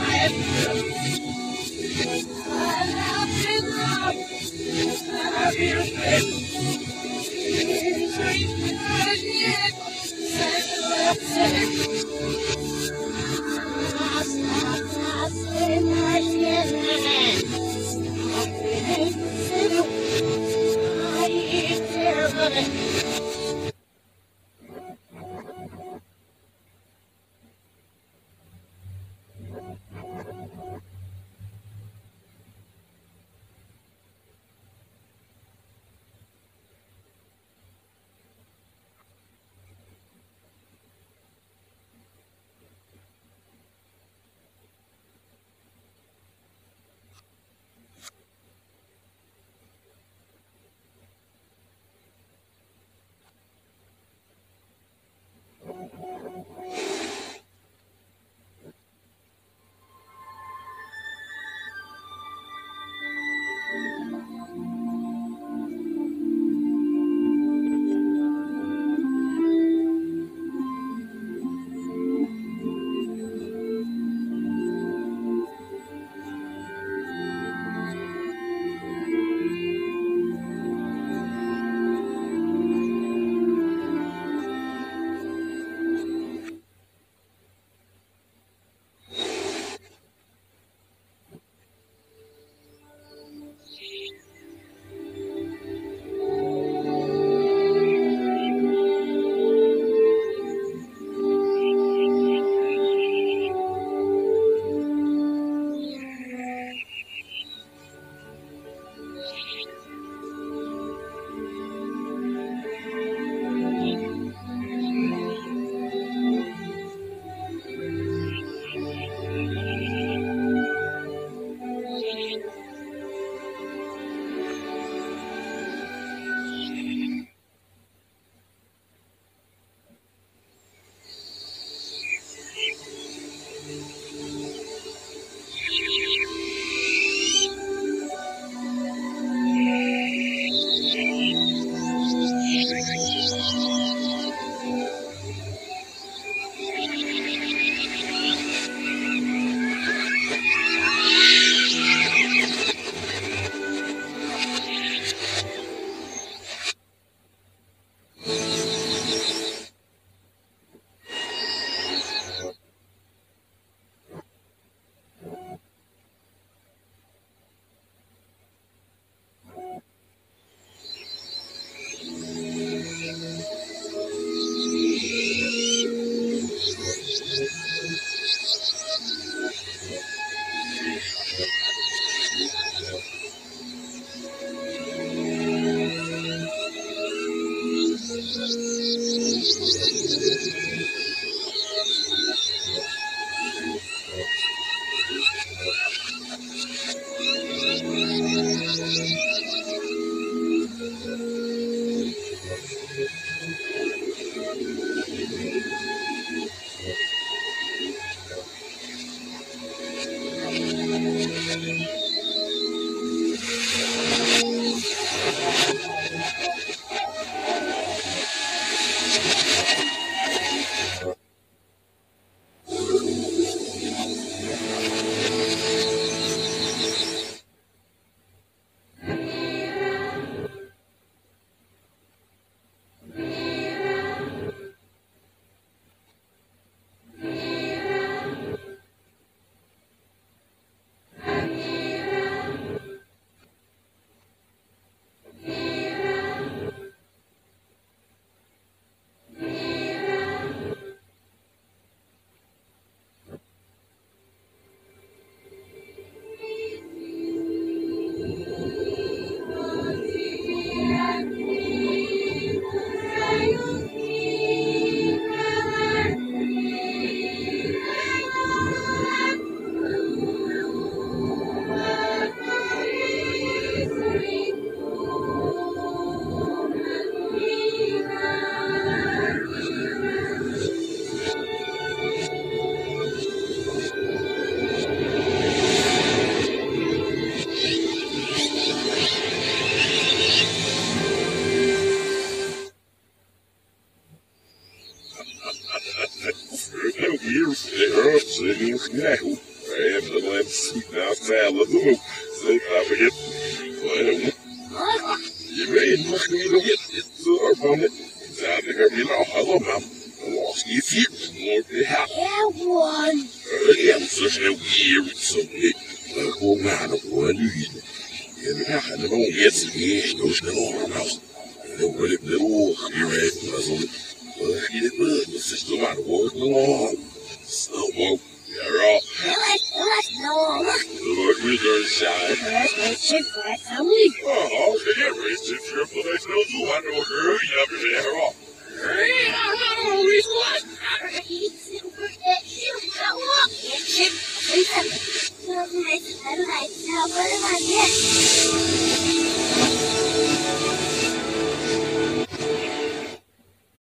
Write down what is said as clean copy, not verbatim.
Years there, cities now. Evelyn Snälla du. Säg det. Yemeğin mahkemede yettiği bana. Zaten bir alamam. Lost you feet more have one. I'm such a weird something. Oh man, what do you? Yeah, I don't know. Yes, yes, no snow house. No, but if the old spirit puzzle, he didn't the system out of work along. So, you're all. Look, we're going to shine. Let's check for that family. Oh, okay, raise the trip, but I still do want to hurry up and they're off. Hurry,